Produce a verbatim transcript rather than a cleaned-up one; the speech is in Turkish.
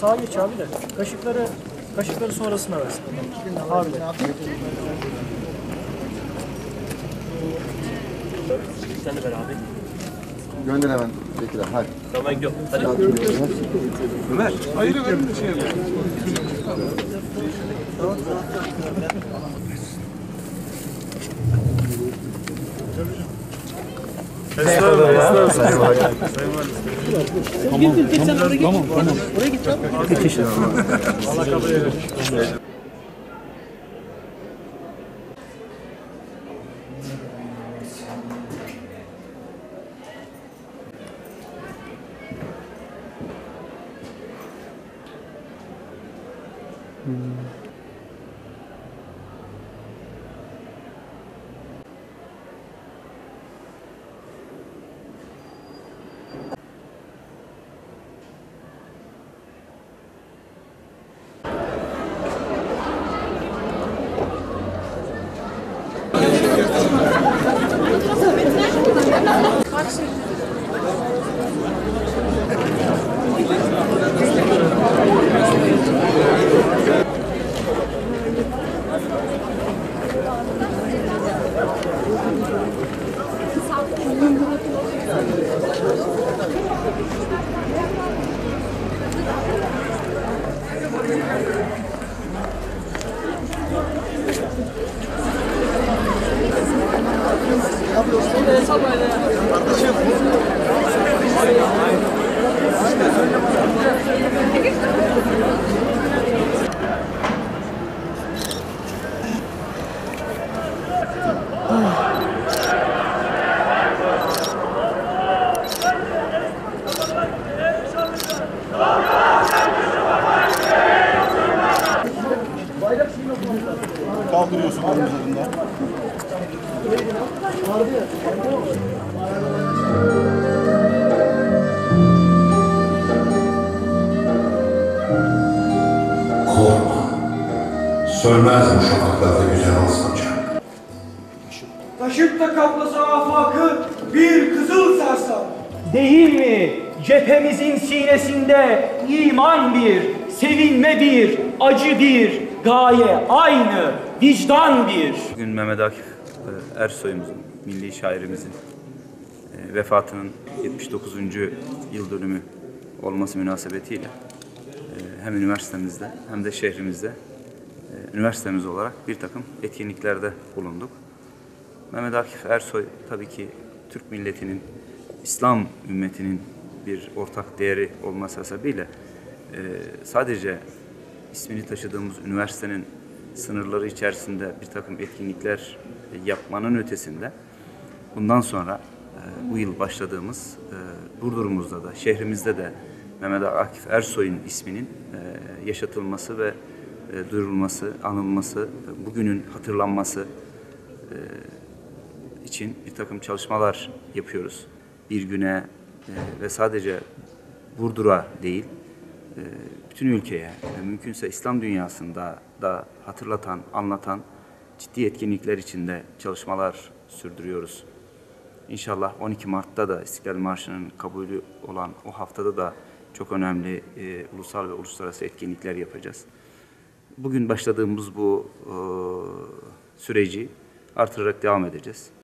sağa geç abi de. Kaşıkları kaşıkları sonrasına versin. Abi de. Sen de ver abi. Gönder hemen. Bekir abi. Hadi. Tamam ben gidiyorum. Hadi. Ömer. Hayır verin bir şey yapalım. Estağfurullah. Estağfurullah. Git git git sen oraya git. Tamam tamam. Oraya git lan. Allah kabul eylesin. Kaldırıyorsun onun üzerinden. Korkma. Sönmez bu şafaklarda güzel sancak. Taşıp kaplasa afakı bir kızıl sarsam. Değil mi? Cephemizin sinesinde iman bir, sevinme bir, acı bir, gaye aynı, vicdan bir. Bugün Mehmet Akif Ersoy'umuzun, milli şairimizin vefatının yetmiş dokuzuncu yıl dönümü olması münasebetiyle hem üniversitemizde hem de şehrimizde üniversitemiz olarak bir takım etkinliklerde bulunduk. Mehmet Akif Ersoy tabii ki Türk milletinin, İslam ümmetinin bir ortak değeri olması hasebiyle sadece ismini taşıdığımız üniversitenin sınırları içerisinde bir takım etkinlikler yapmanın ötesinde bundan sonra bu yıl başladığımız Burdur'umuzda da şehrimizde de Mehmet Akif Ersoy'un isminin yaşatılması ve duyurulması, anılması, bugünün hatırlanması için bir takım çalışmalar yapıyoruz. Bir güne ve sadece Burdur'a değil, bütün ülkeye ve mümkünse İslam dünyasında da hatırlatan, anlatan ciddi etkinlikler içinde çalışmalar sürdürüyoruz. İnşallah on iki Mart'ta da İstiklal Marşı'nın kabulü olan o haftada da çok önemli e, ulusal ve uluslararası etkinlikler yapacağız. Bugün başladığımız bu e, süreci artırarak devam edeceğiz.